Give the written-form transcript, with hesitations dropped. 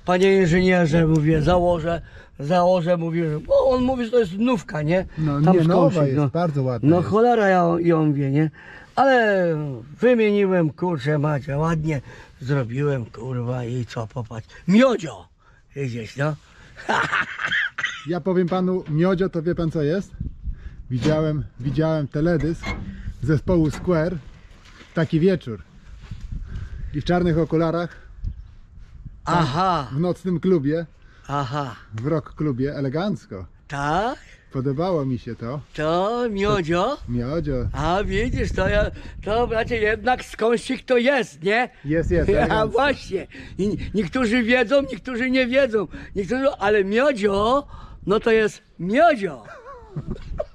panie inżynierze, mówię, założę, mówię, bo on mówi, że to jest nówka, nie? No Tam nie, nowa skądś, jest, no. bardzo ładna No jest. cholera ją wie, nie? Ale wymieniłem, kurczę macie, ładnie zrobiłem, kurwa, i co, popatrz. Miodzio! Widzisz, no? Ja powiem panu, miodzio to wie pan co jest? Widziałem teledysk zespołu Square, taki wieczór. I w czarnych okularach, Aha, w nocnym klubie, aha, w rock klubie, elegancko. tak? Podobało mi się to. To miodzio? Miodzio. A widzisz, to bracie, jednak skądś to jest, nie? Jest, A elegancko. właśnie. I niektórzy wiedzą, niektórzy nie wiedzą. Niektórzy, ale miodzio, no to jest miodzio.